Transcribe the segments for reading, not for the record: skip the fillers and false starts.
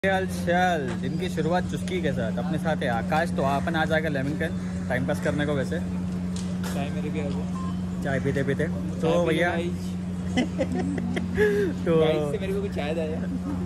चल दिन की शुरुआत चुस्की के साथ अपने साथ है आकाश। तो अपन आ जाएगा लेमिंगटन टाइम पास करने को। वैसे चाय मेरे भी आ गया, चाय पीते पीते तो भैया तो से मेरे को कुछ चाय दे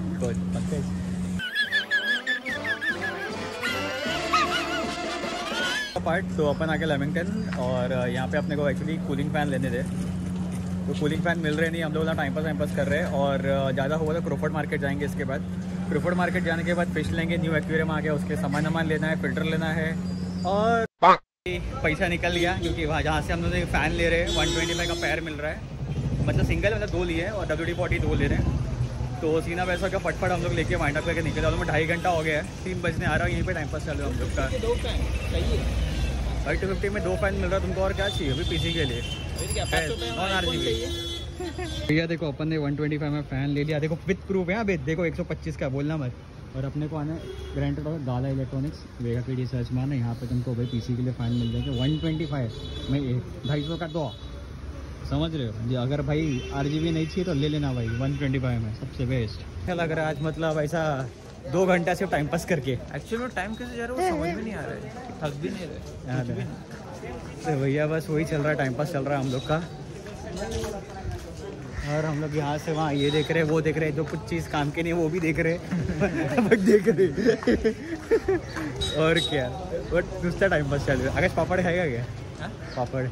पार्ट। तो अपन आके लेमिंगटन और यहाँ पे अपने को एक्चुअली कूलिंग फैन लेने थे, तो कूलिंग फैन मिल रहे नहीं। हम लोग टाइम पास कर रहे हैं और ज़्यादा हुआ तो क्रोफर्ड मार्केट जाएंगे। इसके बाद क्रोफर्ड मार्केट जाने के बाद फिश लेंगे, न्यू एक्वेरियम आ गया, उसके सामान लेना है, फिल्टर लेना है और पैसा निकल गया क्योंकि वहाँ जहाँ से हम लोग फ़ैन ले रहे हैं 125 का पैर मिल रहा है, मतलब सिंगल मतलब 2 लिए और WD-40 2 ले रहे हैं। तो सीना वैसा का फटफट हम लोग लेके वाइंड अप करके निकले। ऑलमोस्ट 2.5 घंटा हो गया है, 3 बजने आ रहा है, यहीं पे टाइम पास चल रहा है हम लोग का। 2 फैन चाहिए भाई 250 में 2 फैन मिल रहा है तुमको, और क्या चाहिए अभी पीसी के लिए? नॉन RGB भैया देखो अपन ने 125 में फ़ैन ले लिया। देखो विथ प्रूफ है अभी, देखो 125 का बोलना मत। और अपने को आना ग्रांटेड और gala electronics Vega PD search मारना, यहाँ पे तुमको भाई पीसी के लिए फ़ैन मिल जाएगा 125 में 250 का। तो समझ रहे हो जी, अगर भाई RGB नहीं चाहिए तो ले लेना भाई 125 में सबसे बेस्ट। क्या लग रहा है आज मतलब ऐसा 2 घंटा सिर्फ टाइम पास करके? एक्चुअली में टाइम कैसे जा रहा है वो समझ में नहीं आ रहा है, थक भी नहीं रहे। तो भैया बस वही चल रहा है, टाइम पास चल रहा है हम लोग का। और हम लोग यहाँ से वहाँ ये देख रहे हैं, वो देख रहे हैं, जो कुछ चीज़ काम के नहीं वो भी देख रहे हैं बट देख रहे और क्या, बट दूसरा टाइम पास चल रहा है। आकाश पापड़ खाएगा क्या? पापड़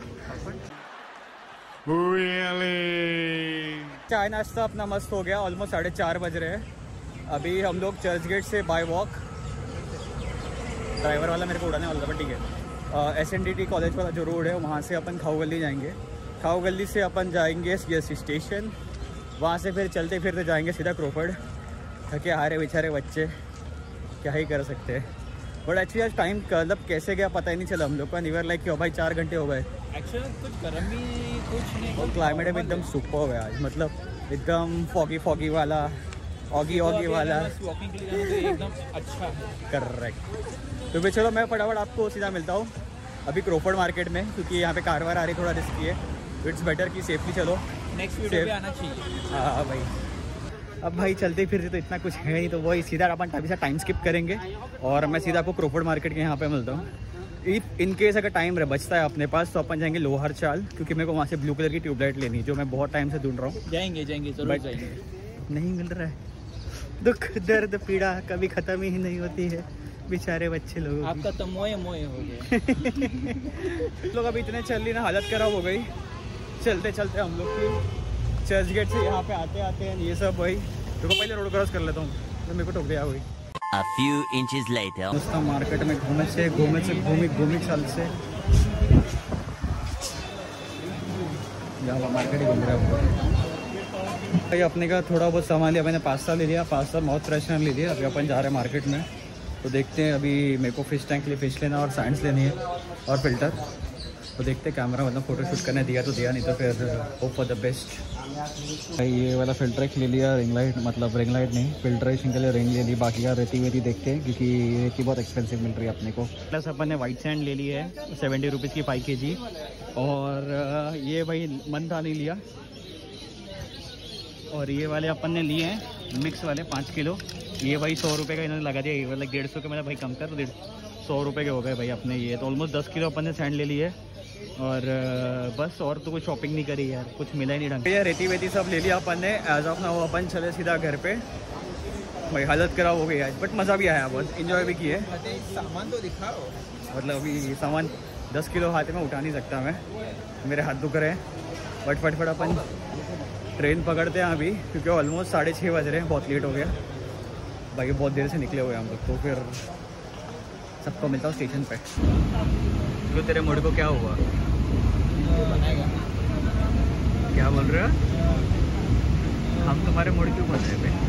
चाय नाश्ता अपना मस्त हो गया। ऑलमोस्ट 4:30 बज रहे हैं। अभी हम लोग चर्च गेट से बाय वॉक, ड्राइवर वाला मेरे को उड़ाने वाला था बट ठीक है, SNDT कॉलेज वाला जो रोड है वहाँ से अपन खाऊ गली जाएंगे। खाऊ गली से अपन जाएंगे CST स्टेशन, वहाँ से फिर चलते फिरते जाएंगे सीधा क्रोफर्ड। थके हारे बेचारे बच्चे, क्या ही कर सकते हैं। बट एक्चुअली आज टाइम मतलब कैसे गया पता ही नहीं चला हम लोग का। नियर लाइक क्यों भाई 4 घंटे हो गए। एक्चुअली कुछ गर्म भी कुछ नहीं, और क्लाइमेट भी एकदम सुपर हो गया आज, मतलब एकदम फॉगी वाला, ऑगी वाला। वॉकिंग के लिए जाना तो एकदम अच्छा है। करेक्ट। तो फिर चलो मैं फटाफट आपको सीधा मिलता हूँ अभी क्रोफर्ड मार्केट में, क्योंकि यहाँ पे कारवार आ रही, थोड़ा रिस्की है। इट्स बेटर कि सेफली चलो। नेक्स्ट वीडियो पे आना चाहिए। हाँ भाई, अब भाई चलते फिरते तो इतना कुछ है नहीं, तो वही सीधा अपन अभी से टाइम स्किप करेंगे और मैं सीधा आपको क्रोफर्ड मार्केट के यहाँ पे मिलता हूँ। इन केस अगर टाइम बचता है अपने पास तो अपन जाएंगे लोहर चाल, क्योंकि मेरे को वहाँ से ब्लू कलर की ट्यूबलाइट लेनी है जो मैं बहुत टाइम से ढूंढ रहा हूँ। जाएंगे जरूर जाएंगे, नहीं मिल रहा है। दुख दर्द पीड़ा कभी ख़त्म ही नहीं होती है, बेचारे बच्चे लोग। आपका तो मोए हो गया लोग अभी इतने चल ली ना, हालत खराब हो गई। चलते चलते हम लोग की चर्च गेट से यहाँ पे आते हैं ये सब। भाई देखो पहले रोड क्रॉस कर लेता हूँ तो मेरे को टोक दिया। भाई A few inches later. दोस्तों मार्केट में घूमी चाल से मार्केट ही घूम रहा है भाई। अपने का थोड़ा बहुत सामान लिया, मैंने पास्ता ले लिया, पास्ता माउथ फ्रेशनर ले लिया। अभी अपन जा रहे हैं मार्केट में, तो देखते हैं। अभी मेरे को फिश टैंक के लिए फिश लेना और साइंस लेनी है और फिल्टर। तो देखते हैं, कैमरा मतलब फ़ोटो शूट करने दिया तो दिया, नहीं तो फिर होप फॉर द बेस्ट। भाई ये वाला फिल्टर एक ले लिया, रिंग लाइट मतलब रिंग लाइट नहीं, फिल्ट्रेशन के लिए रिंग ले ली। बाकी का रेती वेती देखते हैं, क्योंकि रेती बहुत एक्सपेंसिव मिल रही है अपने को। प्लस अपन ने वाइट सैंड ले ली है 70 रुपीज़ की 5 kg। और ये भाई मंथा नहीं लिया। और ये वाले अपन ने लिए हैं मिक्स वाले 5 किलो। ये भाई 100 रुपये का इन्होंने लगा दिया। ये मतलब 150 के, मतलब भाई कम कर, तो 100 रुपये के हो गए भाई अपने ये। तो ऑलमोस्ट 10 किलो अपन ने सैंड ले लिए। और बस और तो कुछ शॉपिंग नहीं करी यार, कुछ मिला ही नहीं ढंग। ये रेती वेती सब ले लिया अपन ने। एज ऑफ नाउ अपन चले सीधा घर पे। भाई हालत खराब हो गई आज, बट मज़ा भी आया, बहुत इन्जॉय भी किए। सामान तो दिखाओ। मतलब अभी सामान 10 किलो हाथ में उठा नहीं सकता मैं, मेरे हाथ दुख रहे हैं। बट फटफट अपन ट्रेन पकड़ते हैं अभी, क्योंकि ऑलमोस्ट 6:30 बज रहे हैं, बहुत लेट हो गया भाई। बहुत देर से निकले हुए हम लोग। तो फिर सबको मिलता हूँ स्टेशन पे। तो तेरे मूड को क्या हुआ? क्या बोल रहे हो? हम तुम्हारे मूड क्यों बोल रहे थे?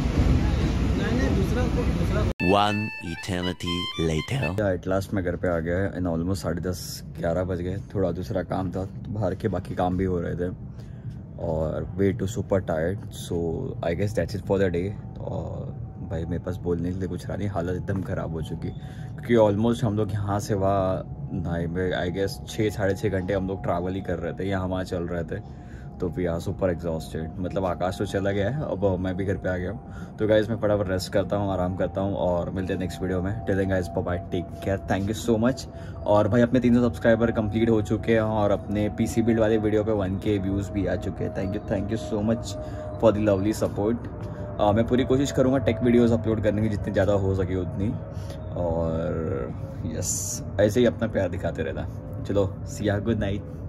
One eternity later. At last मैं घर पे आ गया है। इन ऑलमोस्ट 10:30-11 बज गए। थोड़ा दूसरा काम था तो बाहर के बाकी काम भी हो रहे थे और way too super tired, so I guess that's it for the day. और भाई मेरे पास बोलने के लिए कुछ रहा नहीं, हालत एकदम ख़राब हो चुकी, क्योंकि ऑलमोस्ट हम लोग यहाँ से वहाँ आई गेस 6-6.5 घंटे हम लोग ट्रैवल ही कर रहे थे, यहाँ वहाँ चल रहे थे। तो वी आर सुपर एग्जॉस्टेड। मतलब आकाश तो चला गया है, अब मैं भी घर पे आ गया हूँ। तो गाइज मैं फटाफट रेस्ट करता हूँ, आराम करता हूँ और मिलते हैं नेक्स्ट वीडियो में। Till then guys bye, take care, thank you so much. और भाई अपने 300 सब्सक्राइबर कंप्लीट हो चुके हैं और अपने पीसी बिल्ड वाले वीडियो पे 1K व्यूज़ भी आ चुके हैं। Thank you so much for the lovely support. मैं पूरी कोशिश करूँगा टेक वीडियोस अपलोड करने की, जितनी ज़्यादा हो सके उतनी। और यस, ऐसे ही अपना प्यार दिखाते रहना। चलो, सिया, गुड नाइट।